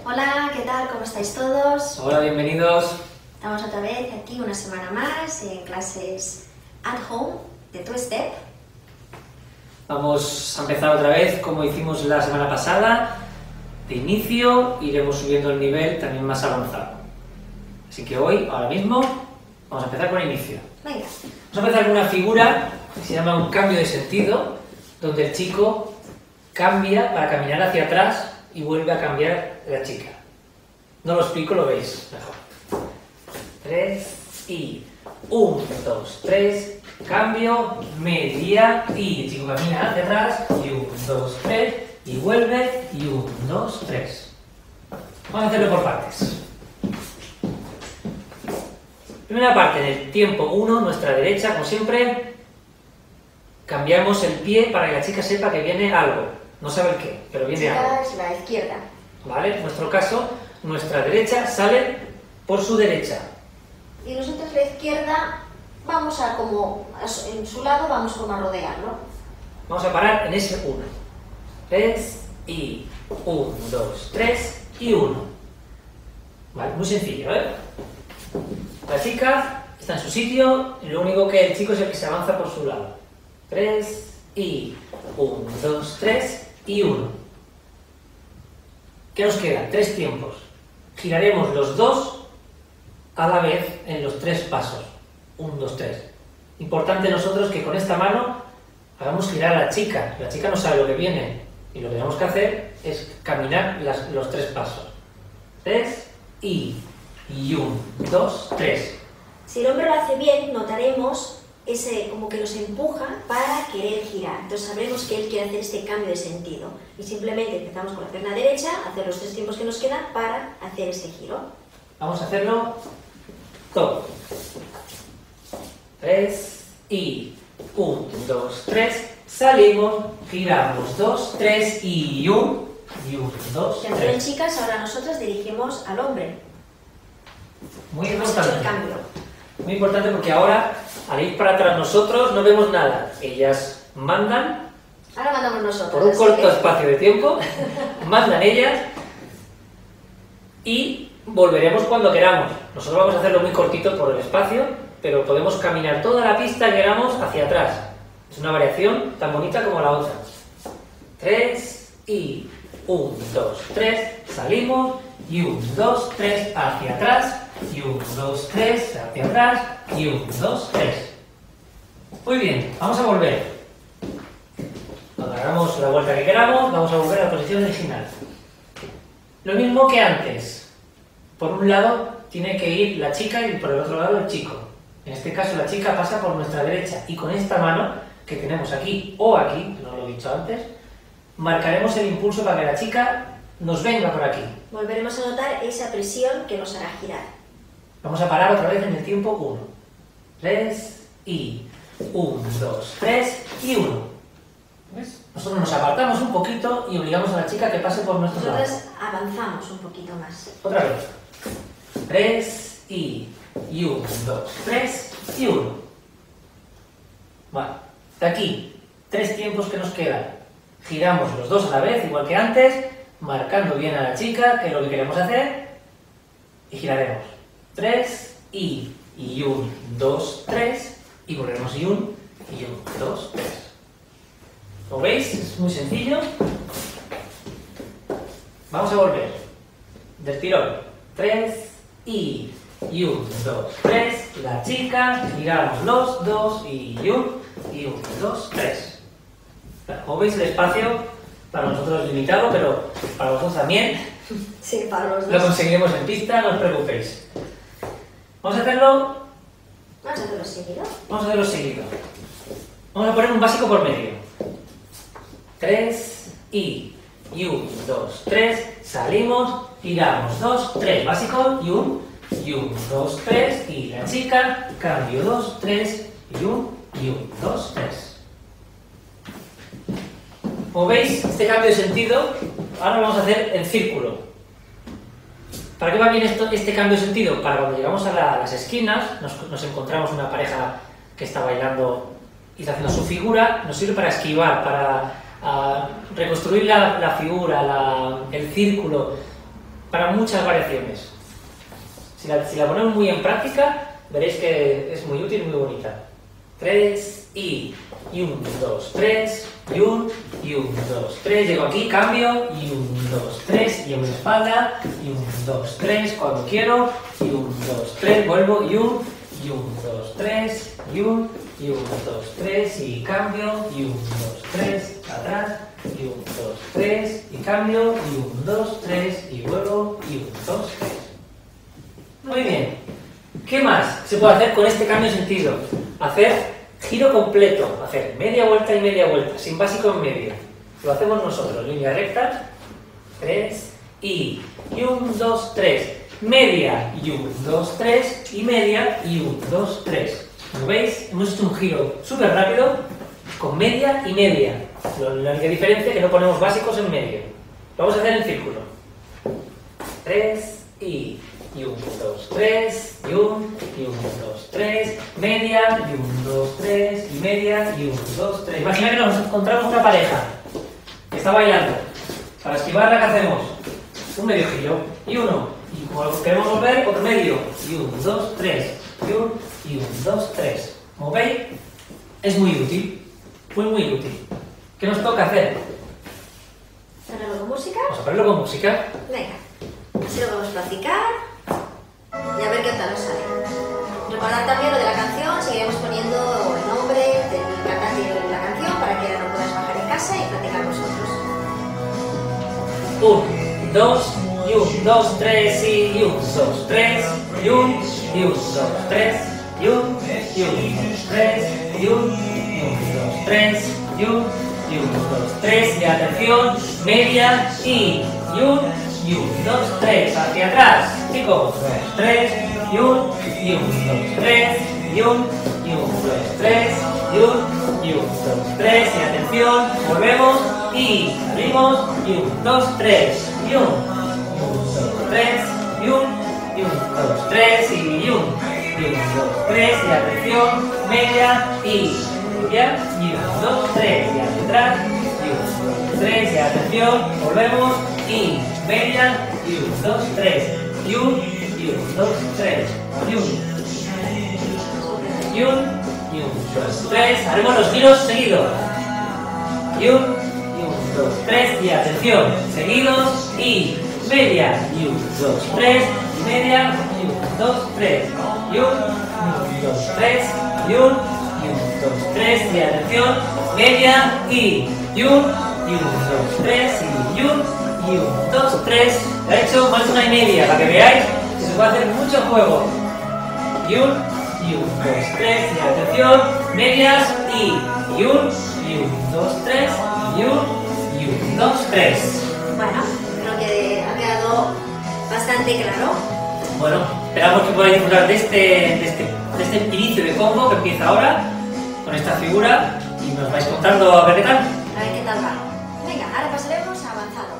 Hola, ¿qué tal? ¿Cómo estáis todos? Hola, bienvenidos. Estamos otra vez aquí una semana más en clases at home de Two Step. Vamos a empezar otra vez como hicimos la semana pasada. De inicio iremos subiendo el nivel también más avanzado. Así que hoy, ahora mismo, vamos a empezar con el inicio. Venga. Vamos a empezar con una figura que se llama un cambio de sentido, donde el chico cambia para caminar hacia atrás y vuelve a cambiar la chica. No lo explico, lo veis mejor. 3 y 1, 2, 3, cambio, media y el chico camina hacia atrás y 1, 2, 3 y vuelve y 1, 2, 3. Vamos a hacerlo por partes. Primera parte, del tiempo 1, nuestra derecha, como siempre, cambiamos el pie para que la chica sepa que viene algo. No sabe el qué, pero viene algo. Es la izquierda. ¿Vale? En nuestro caso, nuestra derecha sale por su derecha. Y nosotros la izquierda vamos a como, en su lado vamos como a rodearlo. Vamos a parar en ese 1. 3 y 1, 2, 3 y 1. ¿Vale? Muy sencillo, ¿eh? La chica está en su sitio y lo único que el chico es el que se avanza por su lado. 3 y 1, 2, 3 y 1. ¿Qué nos queda? 3 tiempos. Giraremos los dos a la vez en los 3 pasos. 1, 2, 3. Importante nosotros que con esta mano hagamos girar a la chica. La chica no sabe lo que viene y lo que tenemos que hacer es caminar los 3 pasos. 3 y 1, 2, 3. Si el hombre lo hace bien, notaremos ese como que nos empuja para querer girar. Entonces sabremos que él quiere hacer este cambio de sentido. Y simplemente empezamos con la pierna derecha, hacer los 3 tiempos que nos quedan para hacer este giro. Vamos a hacerlo todo. 3 y 1, 2, 3. Salimos, giramos 2, 3 y 1, 2, Atención 3. chicas, ahora nosotros dirigimos al hombre. Muy Hemos hecho el importante. cambio. Muy importante porque ahora, al ir para atrás nosotros, no vemos nada. Ellas mandan, Ahora mandamos nosotros. por un así corto que- espacio de tiempo, mandan ellas y volveremos cuando queramos. Nosotros vamos a hacerlo muy cortito por el espacio, pero podemos caminar toda la pista que queramos hacia atrás. Es una variación tan bonita como la otra. 3 y 1, 2, 3, salimos y 1, 2, 3, hacia atrás y 1, 2, 3, hacia atrás y 1, 2, 3. Muy bien, vamos a volver. Cuando hagamos la vuelta que queramos, vamos a volver a la posición original. Lo mismo que antes. Por un lado tiene que ir la chica y por el otro lado el chico. En este caso la chica pasa por nuestra derecha y con esta mano que tenemos aquí o aquí, no lo he dicho antes, marcaremos el impulso para que la chica nos venga por aquí. Volveremos a notar esa presión que nos hará girar. Vamos a parar otra vez en el tiempo 1. 3 y 1, 2, 3 y 1. ¿Ves? Nosotros nos apartamos un poquito y obligamos a la chica que pase por nuestro lado. Nosotros avanzamos un poquito más. Otra vez. 3 y 1, 2, 3 y 1. Vale. De aquí, 3 tiempos que nos quedan. Giramos los dos a la vez, igual que antes, marcando bien a la chica, que es lo que queremos hacer, y giraremos. 3 y 1, 2, 3, y volvemos y 1, 2, 3. ¿Lo veis? Es muy sencillo. Vamos a volver. Del tirón. 3 y 1, 2, 3. La chica, giramos los dos y 1, 2, 3. Como veis, el espacio para nosotros es limitado, pero para vosotros también. Sí, para los Lo dos. conseguiremos en pista, no os preocupéis. Vamos a hacerlo. Vamos a hacerlo seguido. Vamos a hacerlo seguido. Vamos a poner un básico por medio. 3 y 1, 2, 3. Salimos, giramos 2, 3. Básico y 1, 2, 3. Y la chica, cambio 2, 3 y 1, 2, 3. Como veis, este cambio de sentido, ahora lo vamos a hacer en círculo. ¿Para qué va bien este cambio de sentido? Para cuando llegamos a las esquinas, nos encontramos una pareja que está bailando y está haciendo su figura, nos sirve para esquivar, para reconstruir la figura, el círculo, para muchas variaciones. Si la ponemos muy en práctica, veréis que es muy útil y muy bonita. 3 y 1, 2, 3 y 1, 2, 3. Llego aquí, cambio y 1, 2, 3 y en mi espalda y 1, 2, 3 cuando quiero y 1, 2, 3 vuelvo y 1, 2, 3 y 1, 2, 3 y cambio y 1, 2, 3 atrás y 1, 2, 3 y cambio y 1, 2, 3 y vuelvo y 1, 2, 3. Muy bien. ¿Qué más se puede hacer con este cambio de sentido? Hacer giro completo, hacer media vuelta y media vuelta, sin básico en medio. Lo hacemos nosotros, línea recta, 3 y 1, 2, 3, media y 1, 2, 3 y media y 1, 2, 3. Como veis, hemos hecho un giro súper rápido con media y media. La única diferencia es que no ponemos básicos en medio. Lo vamos a hacer en círculo. 3 y 1, 2, 3, y 1, 2, 3, media, y 1, 2, 3, y media, y 1, 2, 3. Imagina que nos encontramos una pareja que está bailando. Para esquivarla, ¿qué hacemos? Un medio giro, y 1, y como queremos volver, otro medio, y 1, 2, 3, y 1, 2, 3. Como veis, es muy útil, muy útil. ¿Qué nos toca hacer? ¿Hacerlo con música? Vamos a hacerlo con música. Venga, así lo vamos a practicar. Y a ver qué tal nos sale. Recordad también lo de la canción, seguiremos poniendo el nombre del cantante de la canción para que ahora lo podáis bajar en casa y practicar vosotros. 1, 2, y 1, 2, 3, y 1, 2, 3, y 1, 2, 3, y 1, 2, 3, y 1, 2, 3, y 1, 2, 3, y atención, media, y 1, 2, 3, hacia atrás, chicos, 2, 3, y 1, 2, 3, y 1, 2, 3, y 1, 2, 3, y atención, volvemos, y abrimos, y 1, 2, 3, y 1, 2, 3, y 1, 2, 3, y 1, 2, 3, y atención, media, y 1, 2, 3, y hacia atrás, y 1, 2, 3, y atención, volvemos, y media, y 1, 2, 3, y 1, 2, 3, y 1, 2, 3, haremos los giros seguidos, y 1, 2, 3, y atención, seguidos, y media, y 1, 2, 3, y media, y 1, 2, 3, y 1, 2, 3, y 1, 2, 3, y atención, media, y 1, 2, 3, y 1, 2, 3, lo he hecho más de una y media, para que veáis que se puede hacer mucho juego. Y 1, 2, 3, y atención, medias, y 1, 2, 3, y 1, 2, 3. Bueno, creo que ha quedado bastante claro. Bueno, esperamos que podáis disfrutar de este inicio de combo que empieza ahora, con esta figura, y nos vais contando a ver qué tal. A ver qué tal va. Venga, ahora pasaremos a avanzado.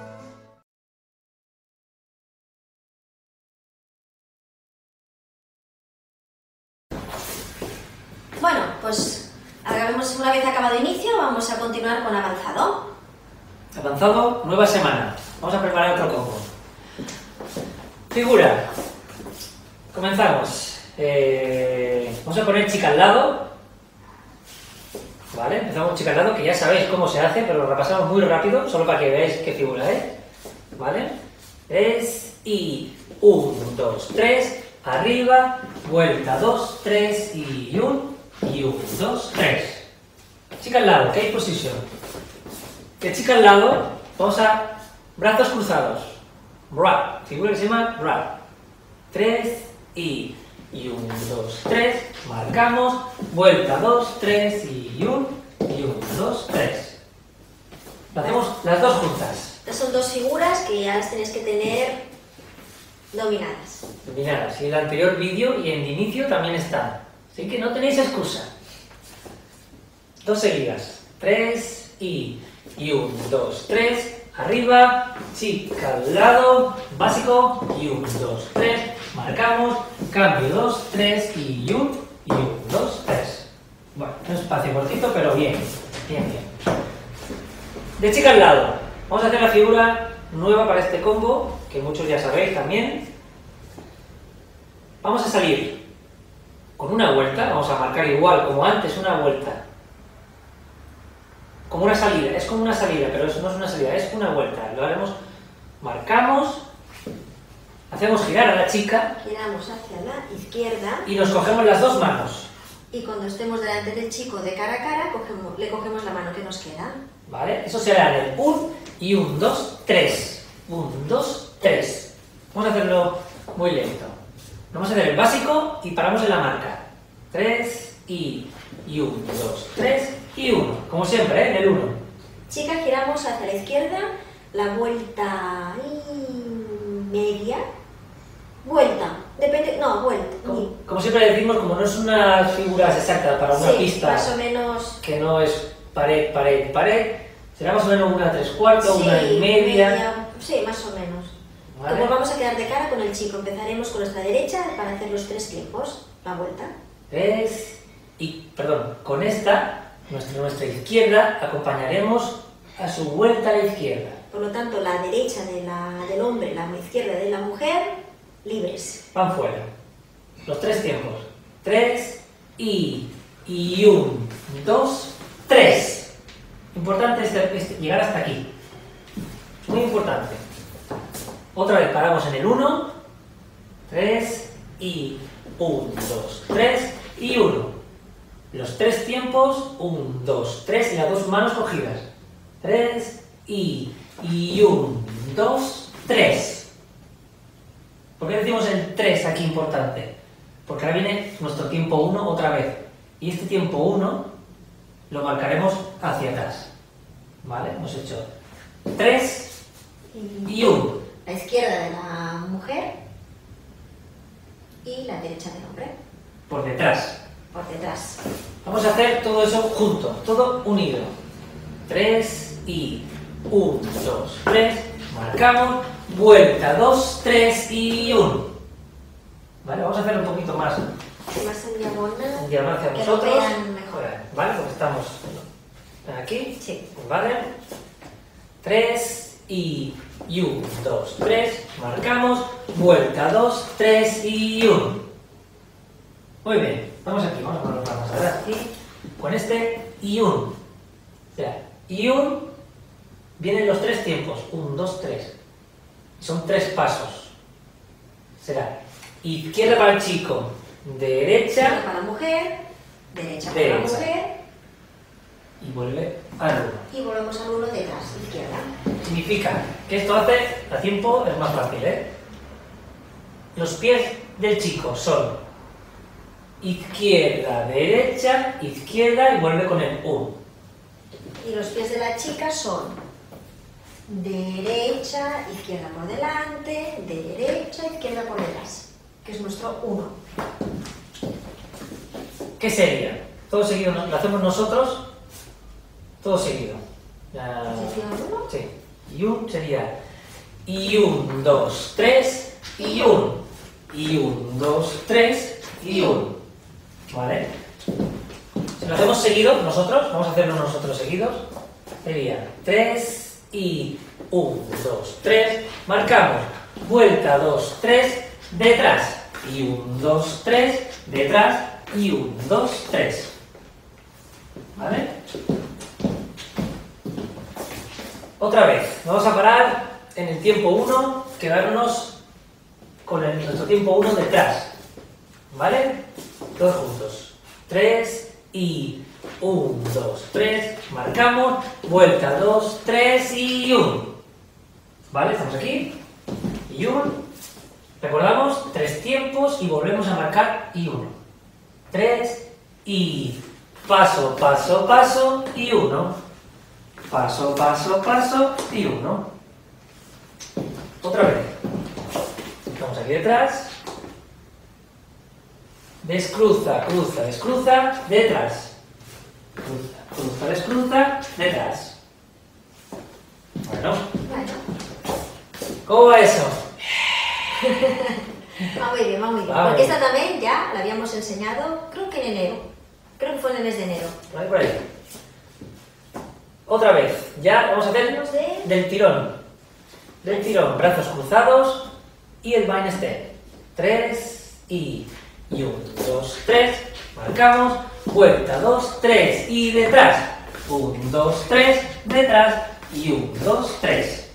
Bueno, pues una vez acabado inicio, vamos a continuar con avanzado. Avanzado, nueva semana. Vamos a preparar otro combo. Figura. Comenzamos. Vamos a poner chica al lado. ¿Vale? Empezamos chica al lado, que ya sabéis cómo se hace, pero lo repasamos muy rápido, solo para que veáis qué figura es. ¿Vale? 3 y 1, 2, 3, arriba, vuelta, 2, 3 y 1, 2, 3. Chica al lado, cage position. De chica al lado, vamos a brazos cruzados. Wrap, figura que se llama wrap. 3 y 1, 2, 3, marcamos, vuelta, 2, 3 y 1, 2, 3. Lo hacemos las dos juntas. Estas son dos figuras que ya las tenéis que tener dominadas. Dominadas. Y en el anterior vídeo y en el inicio también está. Así que no tenéis excusa. Dos seguidas. 3 y 1, 2, 3. Arriba, chica al lado, básico, y 1, 2, 3. Marcamos, cambio, 2, 3 y 1, 2, 3. Bueno, un espacio cortito, pero bien. Bien. De chica al lado. Vamos a hacer la figura nueva para este combo, que muchos ya sabéis también. Vamos a salir con una vuelta, vamos a marcar igual como antes, una vuelta. Como una salida, es como una salida, pero eso no es una salida, es una vuelta. Lo haremos, marcamos, hacemos girar a la chica. Giramos hacia la izquierda. Y nos cogemos las dos manos. Y cuando estemos delante del chico de cara a cara, le cogemos la mano que nos queda. ¿Vale? Eso será el 1 y 1, 2, 3. 1, 2, 3. Vamos a hacerlo muy lento. Vamos a hacer el básico y paramos en la marca. 3 y 1, 2, 3 y 1. Como siempre, ¿eh? En el 1. Chica, giramos hacia la izquierda, la vuelta y media. Vuelta. Depende, no, vuelta. Como siempre decimos, como no es unas figuras exactas para una pista, más o menos, que no es pared, pared, pared, será más o menos una 3/4, una y media. Sí, más o menos. ¿Vale? Nos vamos a quedar de cara con el chico. Empezaremos con nuestra derecha para hacer los 3 tiempos. La vuelta. 3 y, perdón, con esta, nuestra izquierda, acompañaremos a su vuelta a la izquierda. Por lo tanto, la derecha del hombre, la izquierda de la mujer, libres. Van fuera. Los 3 tiempos. 3 y 1, 2, 3. Importante es llegar hasta aquí. Muy importante. Otra vez paramos en el 1. 3 y 1, 2, 3 y 1. Los 3 tiempos. 1, 2, 3 y las dos manos cogidas. 3 y 1, 2, 3. ¿Por qué decimos el 3 aquí importante? Porque ahora viene nuestro tiempo 1 otra vez. Y este tiempo 1 lo marcaremos hacia atrás. ¿Vale? Hemos hecho 3 y 1. La izquierda de la mujer y la derecha del hombre. Por detrás. Por detrás. Vamos a hacer todo eso junto, todo unido. 3 y 1, 2, 3. Marcamos. Vuelta, 2, 3 y 1. Vale, vamos a hacer un poquito más. Más en diagonal. En diagonal hacia que nosotros. lo vean mejor. Vale, porque estamos aquí. Sí. Vale. 3 y 1, 2, 3. Marcamos. Vuelta, 2, 3 y 1. Muy bien. Vamos aquí, vamos a poner las manos atrás aquí. Con este y 1. O sea, y 1 vienen los 3 tiempos. 1, 2, 3. Son 3 pasos. Será izquierda para el chico, derecha Izquierda para la mujer, derecha para la mujer. Y vuelve al 1. Y volvemos al 1 detrás, izquierda. Significa que esto hace a tiempo, es más fácil, ¿eh? Los pies del chico son izquierda, derecha, izquierda y vuelve con el 1. Y los pies de la chica son derecha, izquierda por delante, derecha, izquierda por detrás, que es nuestro 1. ¿Qué sería? Todo seguido, ¿lo hacemos nosotros? Todo seguido. ¿Sección 1? Sí. Y 1 sería y 1, 2, 3 y 1. Y 1, 2, 3 y 1. ¿Vale? Si lo hacemos seguido nosotros, vamos a hacerlo nosotros seguidos, sería 3 y 1, 2, 3, marcamos, vuelta, 2, 3, detrás, y 1, 2, 3, detrás, y 1, 2, 3. ¿Vale? Otra vez, vamos a parar en el tiempo 1, quedarnos con nuestro tiempo 1 detrás. ¿Vale? Todos juntos. 3 y 1, 2, 3, marcamos, vuelta, 2, 3 y 1. ¿Vale? Estamos aquí. Y 1. Recordamos, 3 tiempos y volvemos a marcar y 1. 3 y paso, paso, paso y 1. Paso, paso, paso y 1. Otra vez. Estamos aquí detrás. Descruza, cruza, descruza, detrás. Cruza, cruza, descruza, detrás. Bueno. ¿Cómo va eso? Va muy bien, va muy bien. Va Porque muy esta también ya la habíamos enseñado, creo que en enero. Creo que fue en el mes de enero. Por ahí. Otra vez. Ya vamos a hacer del tirón. del tirón, brazos cruzados y el bind step. 3 y 1, 2, 3, marcamos, vuelta, 2, 3 y detrás, 1, 2, 3, detrás y 1, 2, 3.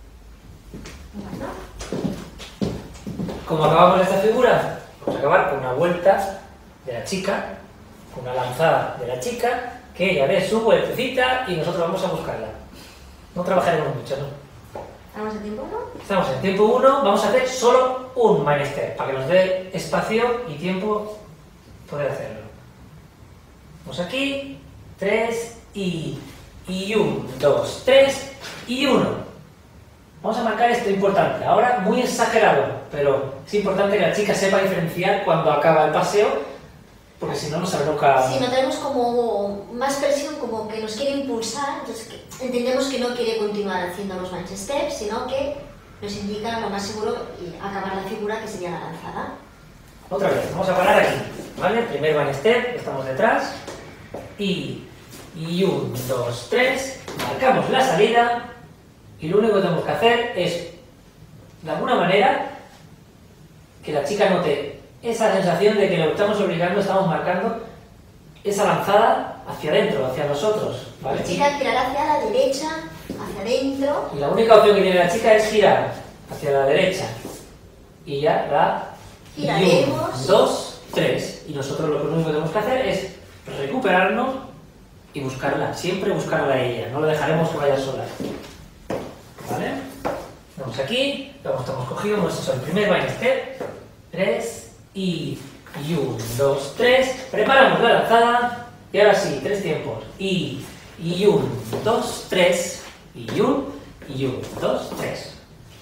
¿Cómo acabamos esta figura? Vamos a acabar con una vuelta de la chica, con una lanzada de la chica, que ella dé su vueltecita y nosotros vamos a buscarla. No trabajaremos mucho, ¿no? ¿Estamos en tiempo 1? Estamos en tiempo 1, vamos a hacer solo un bind step, para que nos dé espacio y tiempo poder hacerlo. Vamos aquí, 3 y 1, 2, 3 y 1. Vamos a marcar esto importante, ahora muy exagerado, pero es importante que la chica sepa diferenciar cuando acaba el paseo, porque si no, no sabe nunca... Si notamos como más presión, como que nos quiere impulsar, entonces entendemos que no quiere continuar haciendo los bunch steps, sino que nos indica lo más seguro acabar la figura, que sería la lanzada. Otra vez, vamos a parar aquí, ¿vale? Primer bunch step, estamos detrás, y 1, 2, 3, marcamos la salida, y lo único que tenemos que hacer es, de alguna manera, que la chica note esa sensación de que lo estamos obligando, estamos marcando esa lanzada hacia adentro, hacia nosotros, ¿vale? La chica girará hacia la derecha, hacia adentro. Y la única opción que tiene la chica es girar hacia la derecha. Y ya la... Giraremos. 1, 2, 3. Y nosotros lo único que tenemos que hacer es recuperarnos y buscarla. Siempre buscarla a ella. No la dejaremos que vaya sola. ¿Vale? Vamos aquí. Estamos cogidos. Hemos hecho el primer bind step. 3 y 1, 2, 3. Preparamos la lanzada. Y ahora sí, 3 tiempos. Y 1, 2, 3. Y 1, 2, 3.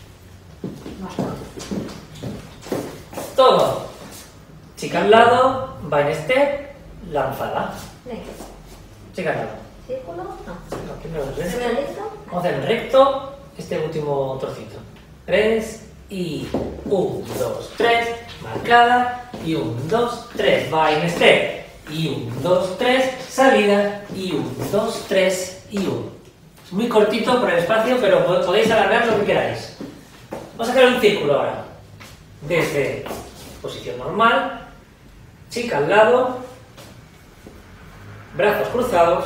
Todo. Chica al lado, bind step, lanzada. Venga. Chica al lado. ¿Círculo? No. No, primero el recto. ¿Primero recto? Vamos a hacer en recto este último trocito. 3 y 1, 2, 3, marcada. Y 1, 2, 3, bind step. Y 1, 2, 3, salida. Y 1, 2, 3 y 1. Es muy cortito por el espacio, pero podéis alargar lo que queráis. Vamos a hacer un círculo ahora. Desde posición normal, chica al lado, brazos cruzados,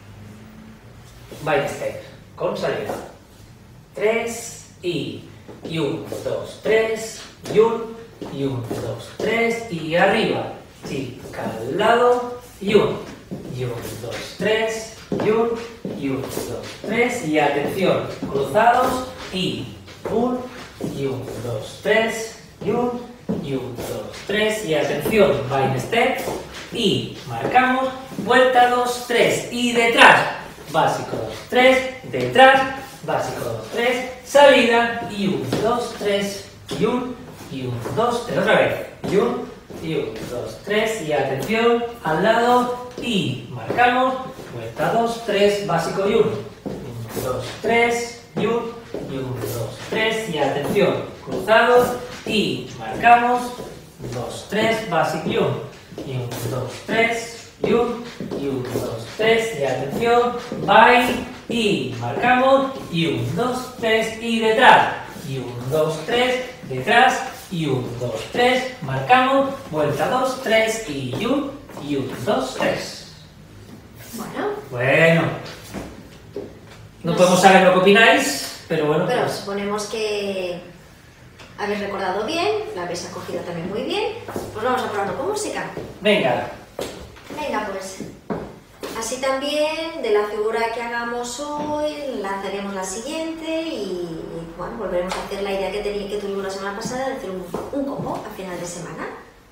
bind step, con salida. 3 y 1, 2, 3, y 1, 2, 3, y arriba, chica al lado, y 1, 2, 3, y 1, 2, 3, y atención, cruzados, y 1, 2, 3, y 1, 2, 3, y atención, bind step, y marcamos, vuelta 2, 3, y detrás, básico 2, 3, detrás, básico 2, 3, salida, y 1, 2, 3, y 1, 2, 3, otra vez, y 1, 2, 3, y atención, al lado, y marcamos, vuelta 2, 3, básico y 1, 2, 3, y 1, 2, 3, y atención, cruzados, y marcamos, 2, 3, básico y 1, 2, 3, y 1, 2, 3, y atención, bind, y marcamos, y 1, 2, 3, y detrás, y 1, 2, 3, detrás, y 1, 2, 3, marcamos, vuelta 2, 3, y 1, 2, 3. Bueno. No podemos saber lo que opináis, pero bueno. Pero pues... suponemos que habéis recordado bien, la habéis acogido también muy bien. Pues vamos a probarlo con música. Venga. Venga, pues. Así también, de la figura que hagamos hoy, lanzaremos la siguiente y bueno, volveremos a hacer la idea que tuvimos la semana pasada de hacer un combo a final de semana.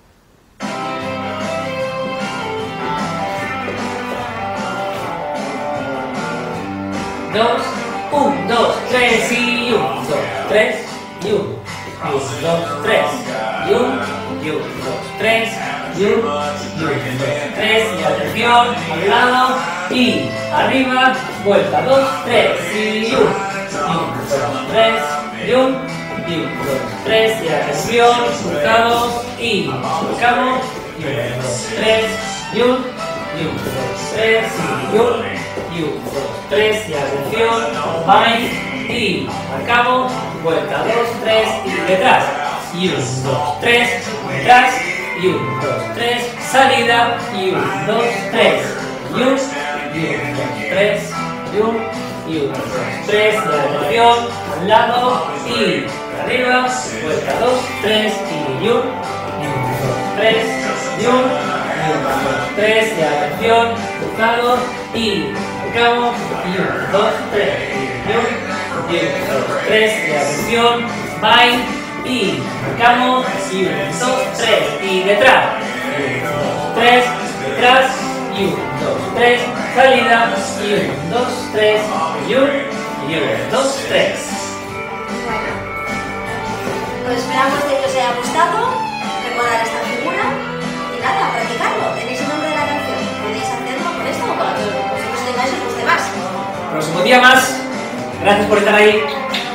2, 1, 2, 3 y 1, 2, 3 y 1, 2, 3 y 1, 2, 3 y 1, 2, 3 y atención, al lado y arriba, vuelta 2, 3 y 1, 2, 3 y 1, 2, 3 y atención, cruzados y marcamos, 2, 3 y 1, 2, 3 y 1, 2, 3 y atención, bind y marcamos, vuelta, 2, 3 y detrás. Y 1, 2, 3, detrás. Y 1, 2, 3, salida. Y 1, 2, 3. Y 1, 2, 3. Y 1, 2, 3. La atención al lado y arriba. Vuelta, 2, 3 y 1, 2, 3. Y 1, 2, 3. La atención cruzado y marcamos. Y 1, 2, 3. Y 1, 2, 3. La atención bind. Y marcamos, y 1, 2, 3, y detrás, 1, 2, 3, detrás, y 1, 2, 3, salida, y 1, 2, 3, y 1, 2, 3. Bueno, pues esperamos que os haya gustado, recordar esta figura, y nada, practicarlo. Tenéis el nombre de la canción, podéis hacerlo con esto o con lo que vosotros tengáis y os guste más. Próximo día más, gracias por estar ahí.